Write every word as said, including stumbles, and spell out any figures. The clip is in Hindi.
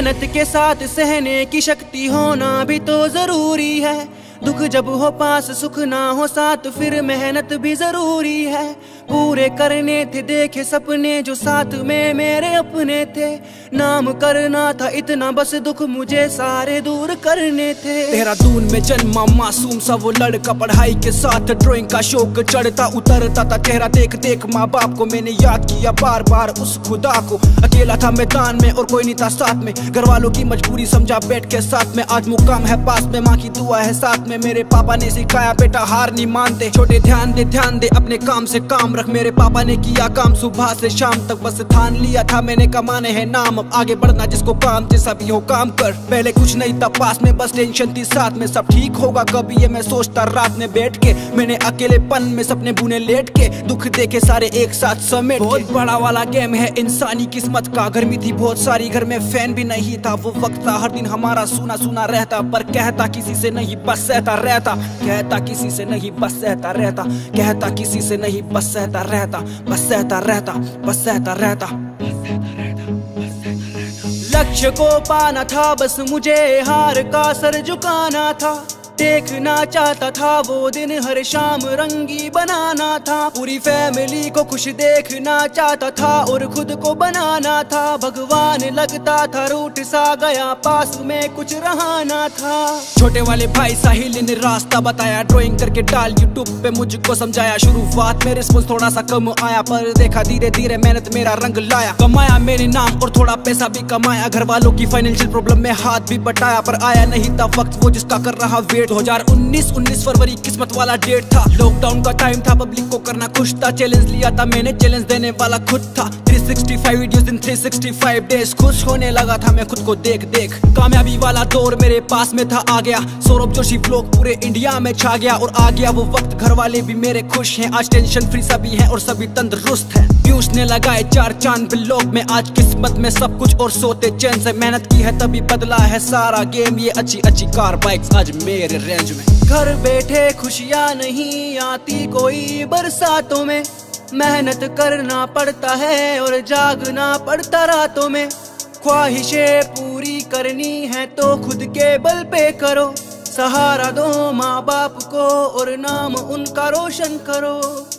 मेहनत के साथ सहने की शक्ति होना भी तो जरूरी है। दुख जब हो पास सुख ना हो साथ फिर मेहनत भी जरूरी है। पूरे करने थे देखे सपने जो साथ में मेरे अपने थे। नाम करना था इतना बस दुख मुझे सारे दूर करने थे। देहरादून में जन्मा मासूम सा वो लड़का, पढ़ाई के साथ ड्राइंग का शौक चढ़ता उतरता था। चेहरा देख देख माँ बाप को मैंने याद किया बार बार उस खुदा को। अकेला था मैदान में और कोई नहीं था साथ में, घर वालों की मजबूरी समझा बैठ के साथ में। आज मुकाम है पास में, माँ की दुआ है साथ में। मेरे पापा ने सिखाया बेटा हार नहीं मानते, छोटे ध्यान दे ध्यान दे अपने काम से काम रख। मेरे पापा ने किया काम सुबह से शाम तक, बस ठान लिया था मैंने कमाने हैं नाम। अब आगे बढ़ना जिसको काम जैसा भी हो काम कर। पहले कुछ नहीं था पास में बस टेंशन थी साथ में, सब ठीक होगा कभी ये मैं सोचता रात में बैठ के। मैंने अकेलेपन में सपने बुने लेट के, दुख देखे सारे एक साथ समेट। बहुत बड़ा वाला गेम है इंसानी किस्मत का। गर्मी थी बहुत सारी, घर में फैन भी नहीं था। वो वक्त था हर दिन हमारा सुना सुना रहता, पर कहता किसी से नहीं बस सहता रहता। कहता किसी से नहीं बस सहता रहता, कहता किसी से नहीं बस सहता रहता, बस सहता रहता, बस सहता रहता। लक्ष्य को पाना था बस मुझे, हार का सर झुकाना था। देखना चाहता था वो दिन हर शाम रंगी बनाना था। पूरी फैमिली को खुश देखना चाहता था और खुद को बनाना था। भगवान लगता था रूठ सा गया, पास में कुछ रहा ना था। छोटे वाले भाई साहिल ने रास्ता बताया, ड्राइंग करके डाल यूट्यूब पे मुझको समझाया। शुरुआत में रिस्पॉन्स थोड़ा सा कम आया, पर देखा धीरे धीरे मेहनत मेरा रंग लाया। कमाया मेरे नाम और थोड़ा पैसा भी कमाया, घर वालों की फाइनेंशियल प्रॉब्लम में हाथ भी बटाया। पर आया नहीं था वक्त वो जिसका कर रहा वेट। दो हज़ार उन्नीस उन्नीस फरवरी किस्मत वाला डेट था, लॉकडाउन का टाइम था, पब्लिक को करना खुश था। चैलेंज लिया था मैंने, चैलेंज देने वाला खुद था। तीन सौ पैंसठ वीडियोस इन तीन सौ पैंसठ डेज, खुश होने लगा था मैं खुद को देख देख। कामयाबी वाला दौर मेरे पास में था आ गया, सौरभ जोशी व्लॉग पूरे इंडिया में छा गया। और आ गया वो वक्त घर वाले भी मेरे खुश हैं, आज टेंशन फ्री सभी हैं और सभी तंदुरुस्त हैं। व्यूज ने लगाए चार चांद व्लॉग में, आज किस्मत में सब कुछ और सोते चैन से। मेहनत की है तभी बदला है सारा गेम, ये अच्छी अच्छी कार बाइक्स आज मेरे रेंज में। घर बैठे खुशियाँ नहीं आती कोई बरसातों में, मेहनत करना पड़ता है और जागना पड़ता रातों में। ख्वाहिशें पूरी करनी है तो खुद के बल पे करो, सहारा दो माँ बाप को और नाम उनका रोशन करो।